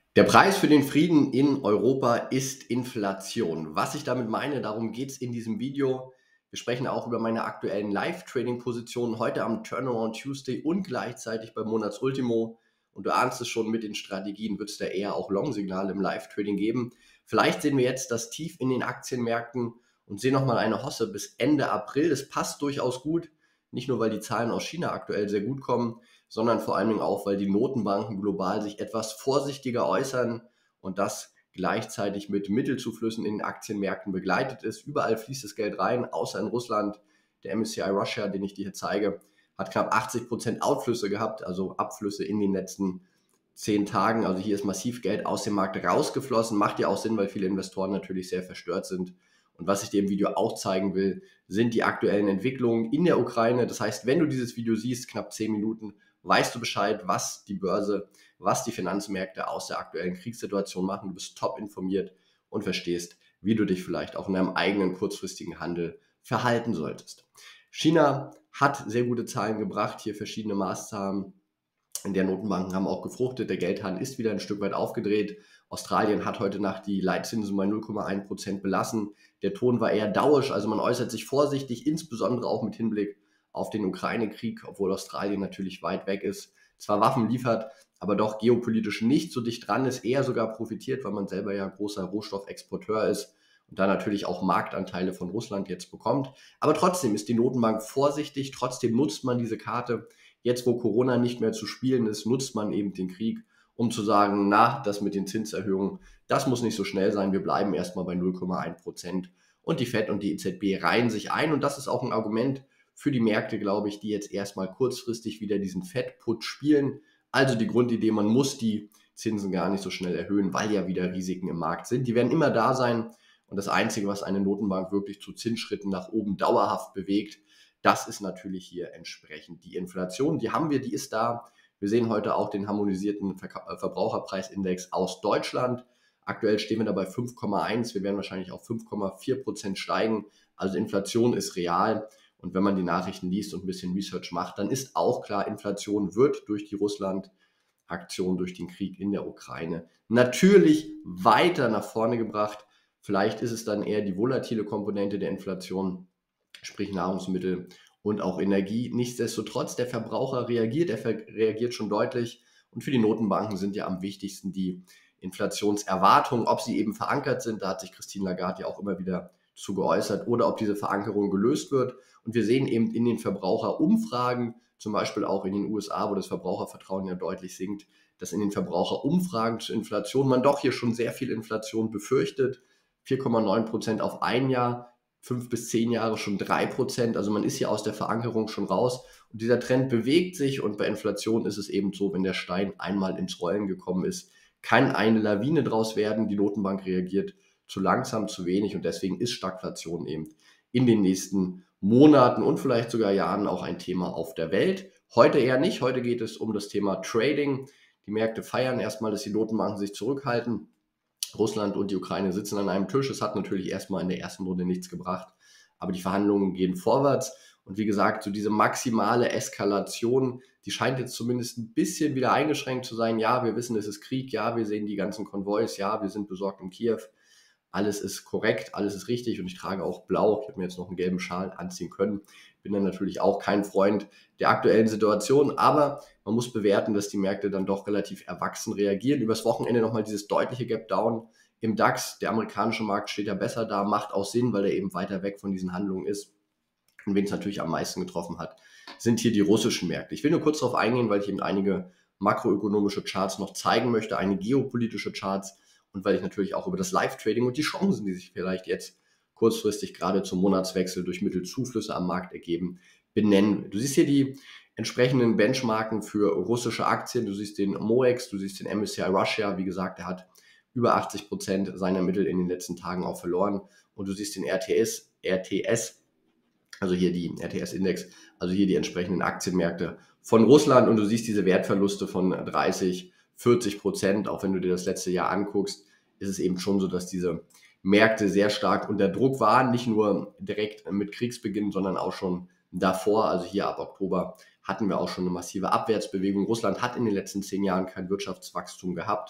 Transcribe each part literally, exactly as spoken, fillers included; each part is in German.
Der Preis für den Frieden in Europa ist Inflation. Was ich damit meine, darum geht es in diesem Video. Wir sprechen auch über meine aktuellen Live-Trading-Positionen heute am Turnaround Tuesday und gleichzeitig beim Monatsultimo. Und du ahnst es schon, mit den Strategien wird es da eher auch Long-Signale im Live-Trading geben. Vielleicht sehen wir jetzt das Tief in den Aktienmärkten und sehen nochmal eine Hosse bis Ende April. Das passt durchaus gut, nicht nur weil die Zahlen aus China aktuell sehr gut kommen, sondern vor allen Dingen auch, weil die Notenbanken global sich etwas vorsichtiger äußern und das gleichzeitig mit Mittelzuflüssen in den Aktienmärkten begleitet ist. Überall fließt das Geld rein, außer in Russland. Der M S C I Russia, den ich dir hier zeige, hat knapp achtzig Prozent Outflüsse gehabt, also Abflüsse in den letzten zehn Tagen. Also hier ist massiv Geld aus dem Markt rausgeflossen. Macht ja auch Sinn, weil viele Investoren natürlich sehr verstört sind. Und was ich dir im Video auch zeigen will, sind die aktuellen Entwicklungen in der Ukraine. Das heißt, wenn du dieses Video siehst, knapp zehn Minuten, weißt du Bescheid, was die Börse, was die Finanzmärkte aus der aktuellen Kriegssituation machen. Du bist top informiert und verstehst, wie du dich vielleicht auch in deinem eigenen kurzfristigen Handel verhalten solltest. China hat sehr gute Zahlen gebracht, hier verschiedene Maßnahmen der Notenbanken haben auch gefruchtet, der Geldhahn ist wieder ein Stück weit aufgedreht. Australien hat heute Nacht die Leitzinsen bei null Komma eins Prozent belassen. Der Ton war eher dauisch, also man äußert sich vorsichtig, insbesondere auch mit Hinblick auf den Ukraine-Krieg, obwohl Australien natürlich weit weg ist, zwar Waffen liefert, aber doch geopolitisch nicht so dicht dran ist, eher sogar profitiert, weil man selber ja großer Rohstoffexporteur ist und da natürlich auch Marktanteile von Russland jetzt bekommt. Aber trotzdem ist die Notenbank vorsichtig, trotzdem nutzt man diese Karte. Jetzt, wo Corona nicht mehr zu spielen ist, nutzt man eben den Krieg, um zu sagen, na, das mit den Zinserhöhungen, das muss nicht so schnell sein, wir bleiben erstmal bei null Komma eins Prozent. Und die Fed und die E Z B reihen sich ein und das ist auch ein Argument für die Märkte, glaube ich, die jetzt erstmal kurzfristig wieder diesen Fed-Put spielen. Also die Grundidee, man muss die Zinsen gar nicht so schnell erhöhen, weil ja wieder Risiken im Markt sind. Die werden immer da sein und das Einzige, was eine Notenbank wirklich zu Zinsschritten nach oben dauerhaft bewegt, das ist natürlich hier entsprechend die Inflation. Die haben wir, die ist da. Wir sehen heute auch den harmonisierten Verbraucherpreisindex aus Deutschland. Aktuell stehen wir da bei fünf Komma eins. Wir werden wahrscheinlich auf fünf Komma vier Prozent steigen. Also Inflation ist real. Und wenn man die Nachrichten liest und ein bisschen Research macht, dann ist auch klar, Inflation wird durch die Russland-Aktion, durch den Krieg in der Ukraine natürlich weiter nach vorne gebracht. Vielleicht ist es dann eher die volatile Komponente der Inflation, sprich Nahrungsmittel und auch Energie. Nichtsdestotrotz, der Verbraucher reagiert, er reagiert schon deutlich. Und für die Notenbanken sind ja am wichtigsten die Inflationserwartungen, ob sie eben verankert sind. Da hat sich Christine Lagarde ja auch immer wieder zu geäußert, oder ob diese Verankerung gelöst wird. Und wir sehen eben in den Verbraucherumfragen, zum Beispiel auch in den U S A, wo das Verbrauchervertrauen ja deutlich sinkt, dass in den Verbraucherumfragen zur Inflation man doch hier schon sehr viel Inflation befürchtet. vier Komma neun Prozent auf ein Jahr, fünf bis zehn Jahre schon drei Prozent. Also man ist hier aus der Verankerung schon raus. Und dieser Trend bewegt sich. Und bei Inflation ist es eben so, wenn der Stein einmal ins Rollen gekommen ist, kann eine Lawine draus werden. Die Notenbank reagiert zu langsam, zu wenig. Und deswegen ist Stagflation eben in den nächsten Monaten und vielleicht sogar Jahren auch ein Thema auf der Welt. Heute eher nicht. Heute geht es um das Thema Trading. Die Märkte feiern erstmal, dass die Notenbanken sich zurückhalten. Russland und die Ukraine sitzen an einem Tisch. Es hat natürlich erstmal in der ersten Runde nichts gebracht, aber die Verhandlungen gehen vorwärts. Und wie gesagt, so diese maximale Eskalation, die scheint jetzt zumindest ein bisschen wieder eingeschränkt zu sein. Ja, wir wissen, es ist Krieg. Ja, wir sehen die ganzen Konvois. Ja, wir sind besorgt in Kiew. Alles ist korrekt, alles ist richtig und ich trage auch blau. Ich habe mir jetzt noch einen gelben Schal anziehen können. Bin dann natürlich auch kein Freund der aktuellen Situation, aber man muss bewerten, dass die Märkte dann doch relativ erwachsen reagieren. Übers Wochenende nochmal dieses deutliche Gap Down im DAX. Der amerikanische Markt steht ja besser da, macht auch Sinn, weil er eben weiter weg von diesen Handlungen ist. Und wen es natürlich am meisten getroffen hat, sind hier die russischen Märkte. Ich will nur kurz darauf eingehen, weil ich eben einige makroökonomische Charts noch zeigen möchte, einige geopolitische Charts. Und weil ich natürlich auch über das Live-Trading und die Chancen, die sich vielleicht jetzt kurzfristig gerade zum Monatswechsel durch Mittelzuflüsse am Markt ergeben, benennen will. Du siehst hier die entsprechenden Benchmarken für russische Aktien. Du siehst den MOEX, du siehst den M S C I Russia. Wie gesagt, der hat über achtzig Prozent seiner Mittel in den letzten Tagen auch verloren. Und du siehst den R T S, R T S, also hier die R T S-Index, also hier die entsprechenden Aktienmärkte von Russland. Und du siehst diese Wertverluste von dreißig, vierzig Prozent, auch wenn du dir das letzte Jahr anguckst, ist es eben schon so, dass diese Märkte sehr stark unter Druck waren, nicht nur direkt mit Kriegsbeginn, sondern auch schon davor. Also hier ab Oktober hatten wir auch schon eine massive Abwärtsbewegung. Russland hat in den letzten zehn Jahren kein Wirtschaftswachstum gehabt.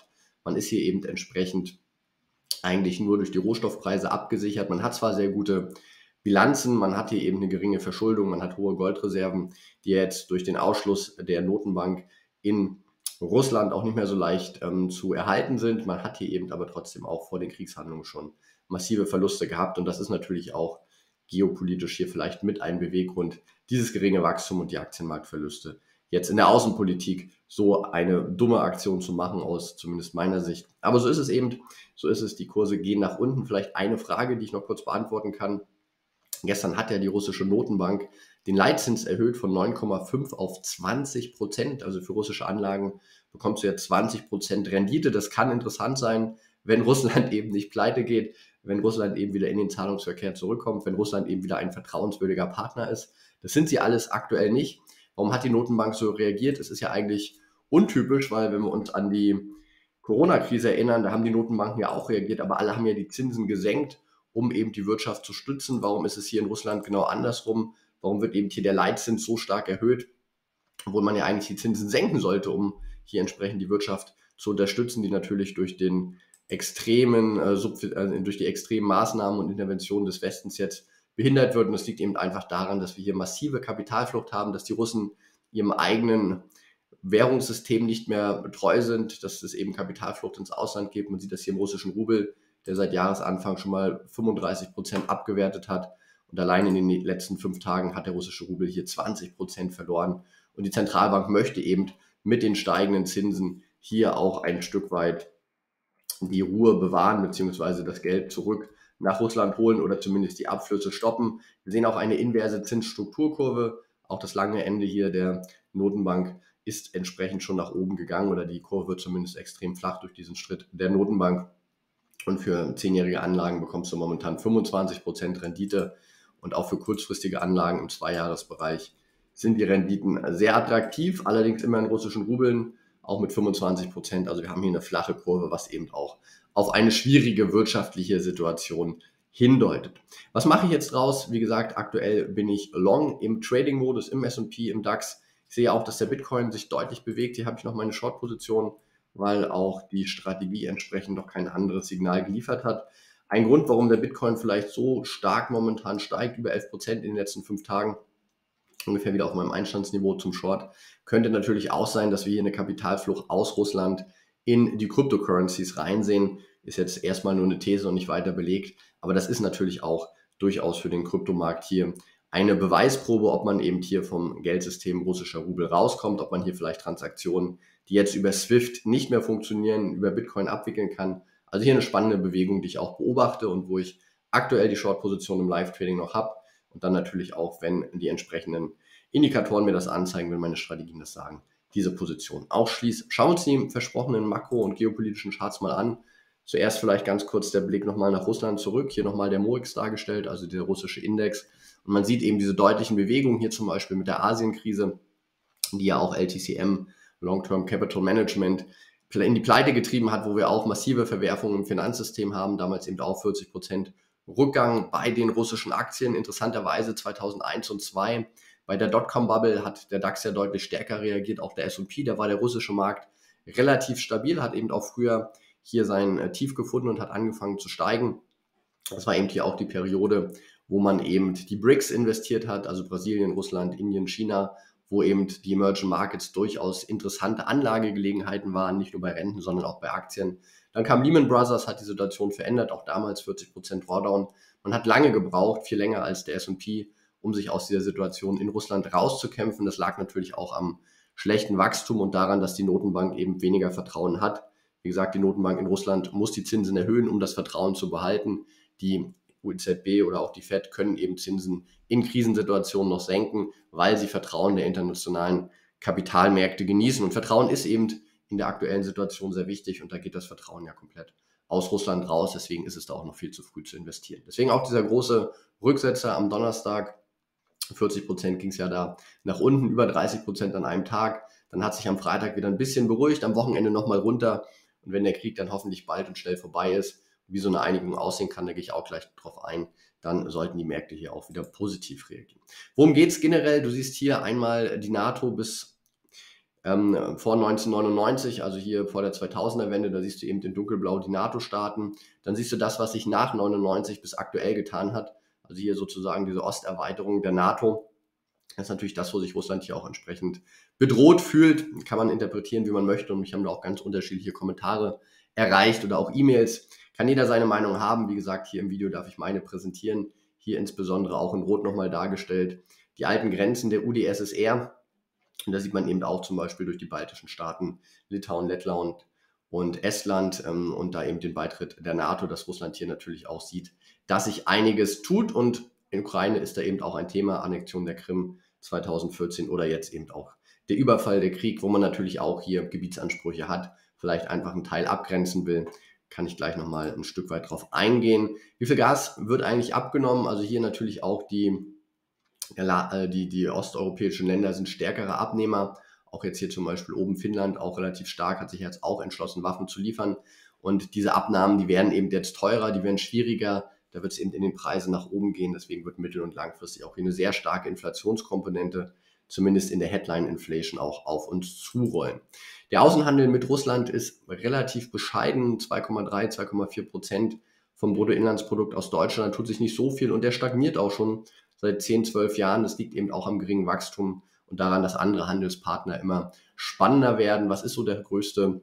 Man ist hier eben entsprechend eigentlich nur durch die Rohstoffpreise abgesichert. Man hat zwar sehr gute Bilanzen, man hat hier eben eine geringe Verschuldung, man hat hohe Goldreserven, die jetzt durch den Ausschluss der Notenbank in Russland auch nicht mehr so leicht ähm, zu erhalten sind. Man hat hier eben aber trotzdem auch vor den Kriegshandlungen schon massive Verluste gehabt und das ist natürlich auch geopolitisch hier vielleicht mit ein Beweggrund, dieses geringe Wachstum und die Aktienmarktverluste jetzt in der Außenpolitik so eine dumme Aktion zu machen, aus zumindest meiner Sicht. Aber so ist es eben, so ist es, die Kurse gehen nach unten. Vielleicht eine Frage, die ich noch kurz beantworten kann. Gestern hat ja die russische Notenbank den Leitzins erhöht von neun Komma fünf auf zwanzig Prozent. Also für russische Anlagen bekommst du jetzt zwanzig Prozent Rendite. Das kann interessant sein, wenn Russland eben nicht pleite geht, wenn Russland eben wieder in den Zahlungsverkehr zurückkommt, wenn Russland eben wieder ein vertrauenswürdiger Partner ist. Das sind sie alles aktuell nicht. Warum hat die Notenbank so reagiert? Es ist ja eigentlich untypisch, weil wenn wir uns an die Corona-Krise erinnern, da haben die Notenbanken ja auch reagiert, aber alle haben ja die Zinsen gesenkt, um eben die Wirtschaft zu stützen. Warum ist es hier in Russland genau andersrum? Warum wird eben hier der Leitzins so stark erhöht, obwohl man ja eigentlich die Zinsen senken sollte, um hier entsprechend die Wirtschaft zu unterstützen, die natürlich durch den extremen, äh, äh, durch die extremen Maßnahmen und Interventionen des Westens jetzt behindert wird. Und das liegt eben einfach daran, dass wir hier massive Kapitalflucht haben, dass die Russen ihrem eigenen Währungssystem nicht mehr treu sind, dass es eben Kapitalflucht ins Ausland gibt. Man sieht das hier im russischen Rubel, der seit Jahresanfang schon mal fünfunddreißig Prozent abgewertet hat. Und allein in den letzten fünf Tagen hat der russische Rubel hier zwanzig Prozent verloren. Und die Zentralbank möchte eben mit den steigenden Zinsen hier auch ein Stück weit die Ruhe bewahren, beziehungsweise das Geld zurück nach Russland holen oder zumindest die Abflüsse stoppen. Wir sehen auch eine inverse Zinsstrukturkurve. Auch das lange Ende hier der Notenbank ist entsprechend schon nach oben gegangen oder die Kurve wird zumindest extrem flach durch diesen Schritt der Notenbank. Und für zehnjährige Anlagen bekommst du momentan fünfundzwanzig Prozent Rendite und auch für kurzfristige Anlagen im Zweijahresbereich sind die Renditen sehr attraktiv, allerdings immer in russischen Rubeln, auch mit fünfundzwanzig Prozent. Also wir haben hier eine flache Kurve, was eben auch auf eine schwierige wirtschaftliche Situation hindeutet. Was mache ich jetzt draus? Wie gesagt, aktuell bin ich long im Trading-Modus, im S und P, im DAX. Ich sehe auch, dass der Bitcoin sich deutlich bewegt. Hier habe ich noch meine Short-Position, weil auch die Strategie entsprechend noch kein anderes Signal geliefert hat. Ein Grund, warum der Bitcoin vielleicht so stark momentan steigt, über elf Prozent in den letzten fünf Tagen, ungefähr wieder auf meinem Einstandsniveau zum Short, könnte natürlich auch sein, dass wir hier eine Kapitalflucht aus Russland in die Cryptocurrencies reinsehen. Ist jetzt erstmal nur eine These und nicht weiter belegt, aber das ist natürlich auch durchaus für den Kryptomarkt hier eine Beweisprobe, ob man eben hier vom Geldsystem russischer Rubel rauskommt, ob man hier vielleicht Transaktionen, die jetzt über SWIFT nicht mehr funktionieren, über Bitcoin abwickeln kann. Also hier eine spannende Bewegung, die ich auch beobachte und wo ich aktuell die Short-Position im Live-Trading noch habe. Und dann natürlich auch, wenn die entsprechenden Indikatoren mir das anzeigen, wenn meine Strategien das sagen, diese Position auch schließe. Schauen wir uns die versprochenen makro- und geopolitischen Charts mal an. Zuerst vielleicht ganz kurz der Blick nochmal nach Russland zurück. Hier nochmal der MOEX dargestellt, also der russische Index. Und man sieht eben diese deutlichen Bewegungen hier zum Beispiel mit der Asienkrise, die ja auch L T C M, Long-Term Capital Management, in die Pleite getrieben hat, wo wir auch massive Verwerfungen im Finanzsystem haben, damals eben auch vierzig Prozent Rückgang bei den russischen Aktien. Interessanterweise zweitausendeins und zweitausendzwei bei der Dotcom-Bubble hat der DAX ja deutlich stärker reagiert, auch der S und P, da war der russische Markt relativ stabil, hat eben auch früher hier sein äh, Tief gefunden und hat angefangen zu steigen. Das war eben hier auch die Periode, wo man eben die BRICS investiert hat, also Brasilien, Russland, Indien, China, wo eben die Emerging Markets durchaus interessante Anlagegelegenheiten waren, nicht nur bei Renten, sondern auch bei Aktien. Dann kam Lehman Brothers, hat die Situation verändert, auch damals vierzig Prozent Drawdown. Man hat lange gebraucht, viel länger als der S und P, um sich aus dieser Situation in Russland rauszukämpfen. Das lag natürlich auch am schlechten Wachstum und daran, dass die Notenbank eben weniger Vertrauen hat. Wie gesagt, die Notenbank in Russland muss die Zinsen erhöhen, um das Vertrauen zu behalten. Die U E Z B oder auch die Fed können eben Zinsen in Krisensituationen noch senken, weil sie Vertrauen der internationalen Kapitalmärkte genießen. Und Vertrauen ist eben in der aktuellen Situation sehr wichtig und da geht das Vertrauen ja komplett aus Russland raus. Deswegen ist es da auch noch viel zu früh zu investieren. Deswegen auch dieser große Rücksetzer am Donnerstag. vierzig Prozent ging es ja da nach unten, über dreißig Prozent an einem Tag. Dann hat sich am Freitag wieder ein bisschen beruhigt, am Wochenende nochmal runter. Und wenn der Krieg dann hoffentlich bald und schnell vorbei ist, wie so eine Einigung aussehen kann, da gehe ich auch gleich drauf ein, dann sollten die Märkte hier auch wieder positiv reagieren. Worum geht es generell? Du siehst hier einmal die NATO bis ähm, vor neunzehnhundertneunundneunzig, also hier vor der zweitausender-Wende, da siehst du eben in dunkelblau die NATO-Staaten. Dann siehst du das, was sich nach neunundneunzig bis aktuell getan hat. Also hier sozusagen diese Osterweiterung der NATO. Das ist natürlich das, wo sich Russland hier auch entsprechend bedroht fühlt. Kann man interpretieren, wie man möchte. Und mich haben da auch ganz unterschiedliche Kommentare erreicht oder auch E-Mails. Kann jeder seine Meinung haben. Wie gesagt, hier im Video darf ich meine präsentieren. Hier insbesondere auch in Rot nochmal dargestellt. Die alten Grenzen der U d S S R. Und da sieht man eben auch zum Beispiel durch die baltischen Staaten, Litauen, Lettland und Estland ähm, und da eben den Beitritt der NATO, dass Russland hier natürlich auch sieht, dass sich einiges tut. Und in Ukraine ist da eben auch ein Thema, Annexion der Krim zweitausendvierzehn oder jetzt eben auch der Überfall, der Krieg, wo man natürlich auch hier Gebietsansprüche hat, vielleicht einfach einen Teil abgrenzen will. Kann ich gleich nochmal ein Stück weit drauf eingehen. Wie viel Gas wird eigentlich abgenommen? Also hier natürlich auch die Die, die osteuropäischen Länder sind stärkere Abnehmer. Auch jetzt hier zum Beispiel oben Finnland, auch relativ stark, hat sich jetzt auch entschlossen, Waffen zu liefern. Und diese Abnahmen, die werden eben jetzt teurer, die werden schwieriger. Da wird es eben in den Preisen nach oben gehen. Deswegen wird mittel- und langfristig auch hier eine sehr starke Inflationskomponente, zumindest in der Headline-Inflation, auch auf uns zurollen. Der Außenhandel mit Russland ist relativ bescheiden, zwei Komma drei, zwei Komma vier Prozent vom Bruttoinlandsprodukt aus Deutschland. Da tut sich nicht so viel und der stagniert auch schon seit zehn, zwölf Jahren. Das liegt eben auch am geringen Wachstum und daran, dass andere Handelspartner immer spannender werden. Was ist so der größte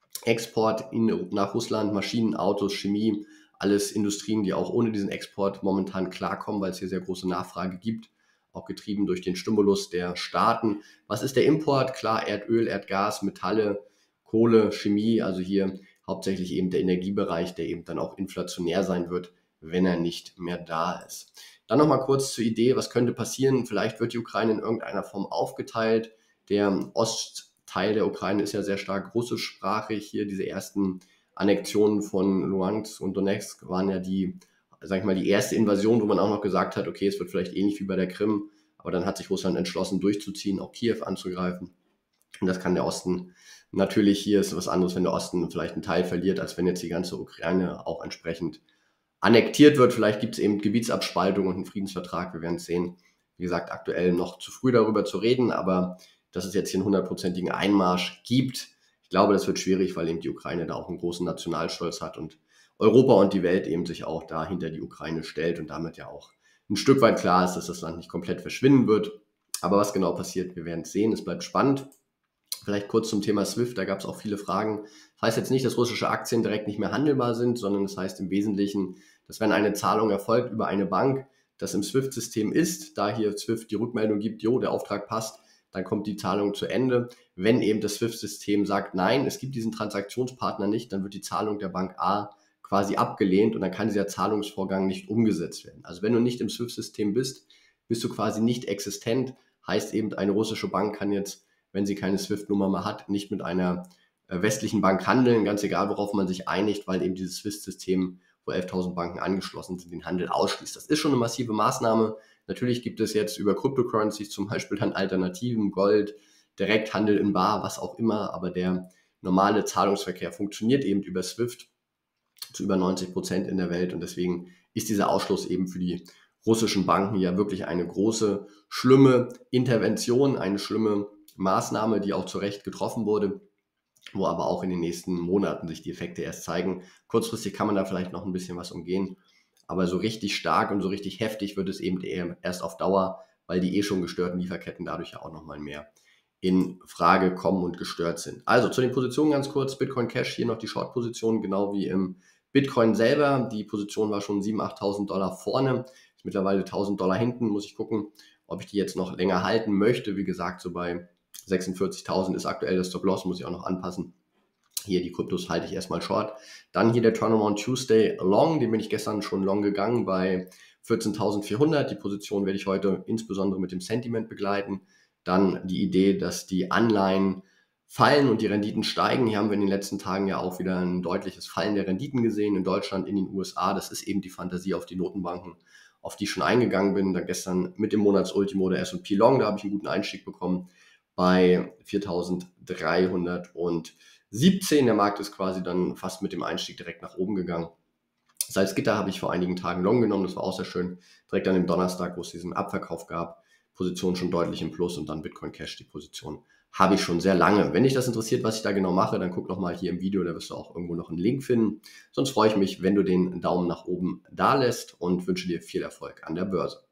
Export in, nach Russland? Maschinen, Autos, Chemie, alles Industrien, die auch ohne diesen Export momentan klarkommen, weil es hier sehr große Nachfrage gibt, auch getrieben durch den Stimulus der Staaten. Was ist der Import? Klar, Erdöl, Erdgas, Metalle, Kohle, Chemie, also hier hauptsächlich eben der Energiebereich, der eben dann auch inflationär sein wird, wenn er nicht mehr da ist. Dann nochmal kurz zur Idee, was könnte passieren? Vielleicht wird die Ukraine in irgendeiner Form aufgeteilt. Der Ostteil der Ukraine ist ja sehr stark russischsprachig. Hier diese ersten Annexionen von Luhansk und Donetsk waren ja die, sag ich mal, die erste Invasion, wo man auch noch gesagt hat, okay, es wird vielleicht ähnlich wie bei der Krim, aber dann hat sich Russland entschlossen durchzuziehen, auch Kiew anzugreifen. Und das kann der Osten natürlich, hier ist was anderes, wenn der Osten vielleicht einen Teil verliert, als wenn jetzt die ganze Ukraine auch entsprechend annektiert wird. Vielleicht gibt es eben Gebietsabspaltung und einen Friedensvertrag, wir werden es sehen. Wie gesagt, aktuell noch zu früh darüber zu reden, aber dass es jetzt hier einen hundertprozentigen Einmarsch gibt, ich glaube, das wird schwierig, weil eben die Ukraine da auch einen großen Nationalstolz hat und Europa und die Welt eben sich auch da hinter die Ukraine stellt und damit ja auch ein Stück weit klar ist, dass das Land nicht komplett verschwinden wird. Aber was genau passiert, wir werden es sehen. Es bleibt spannend. Vielleicht kurz zum Thema SWIFT, da gab es auch viele Fragen. Das heißt jetzt nicht, dass russische Aktien direkt nicht mehr handelbar sind, sondern das heißt im Wesentlichen, dass wenn eine Zahlung erfolgt über eine Bank, das im SWIFT-System ist, da hier SWIFT die Rückmeldung gibt, jo, der Auftrag passt, dann kommt die Zahlung zu Ende. Wenn eben das SWIFT-System sagt, nein, es gibt diesen Transaktionspartner nicht, dann wird die Zahlung der Bank A quasi abgelehnt und dann kann dieser Zahlungsvorgang nicht umgesetzt werden. Also wenn du nicht im SWIFT-System bist, bist du quasi nicht existent. Heißt eben, eine russische Bank kann jetzt, wenn sie keine SWIFT-Nummer mehr hat, nicht mit einer westlichen Bank handeln, ganz egal, worauf man sich einigt, weil eben dieses SWIFT-System, wo elftausend Banken angeschlossen sind, den Handel ausschließt. Das ist schon eine massive Maßnahme. Natürlich gibt es jetzt über Cryptocurrencies zum Beispiel dann Alternativen, Gold, Direkthandel in Bar, was auch immer, aber der normale Zahlungsverkehr funktioniert eben über SWIFT zu über neunzig Prozent in der Welt und deswegen ist dieser Ausschluss eben für die russischen Banken ja wirklich eine große, schlimme Intervention, eine schlimme Maßnahme, die auch zu Recht getroffen wurde, wo aber auch in den nächsten Monaten sich die Effekte erst zeigen. Kurzfristig kann man da vielleicht noch ein bisschen was umgehen, aber so richtig stark und so richtig heftig wird es eben eher erst auf Dauer, weil die eh schon gestörten Lieferketten dadurch ja auch nochmal mehr in Frage kommen und gestört sind. Also zu den Positionen ganz kurz, Bitcoin Cash, hier noch die Short-Position, genau wie im Bitcoin selber. Die Position war schon siebentausend, achttausend Dollar vorne, ist mittlerweile tausend Dollar hinten, muss ich gucken, ob ich die jetzt noch länger halten möchte. Wie gesagt, so bei sechsundvierzigtausend ist aktuell das Stop-Loss, muss ich auch noch anpassen. Hier die Kryptos halte ich erstmal short. Dann hier der Turnaround Tuesday Long, den bin ich gestern schon long gegangen bei vierzehntausendvierhundert. Die Position werde ich heute insbesondere mit dem Sentiment begleiten. Dann die Idee, dass die Anleihen fallen und die Renditen steigen. Hier haben wir in den letzten Tagen ja auch wieder ein deutliches Fallen der Renditen gesehen in Deutschland, in den U S A. Das ist eben die Fantasie auf die Notenbanken, auf die ich schon eingegangen bin. Dann gestern mit dem Monatsultimo der S und P Long, da habe ich einen guten Einstieg bekommen bei viertausenddreihundertsiebzehn. Der Markt ist quasi dann fast mit dem Einstieg direkt nach oben gegangen. Salzgitter habe ich vor einigen Tagen long genommen, das war auch sehr schön. Direkt an dem Donnerstag, wo es diesen Abverkauf gab, Position schon deutlich im Plus und dann Bitcoin Cash die Position habe ich schon sehr lange. Wenn dich das interessiert, was ich da genau mache, dann guck noch mal hier im Video, da wirst du auch irgendwo noch einen Link finden. Sonst freue ich mich, wenn du den Daumen nach oben da lässt und wünsche dir viel Erfolg an der Börse.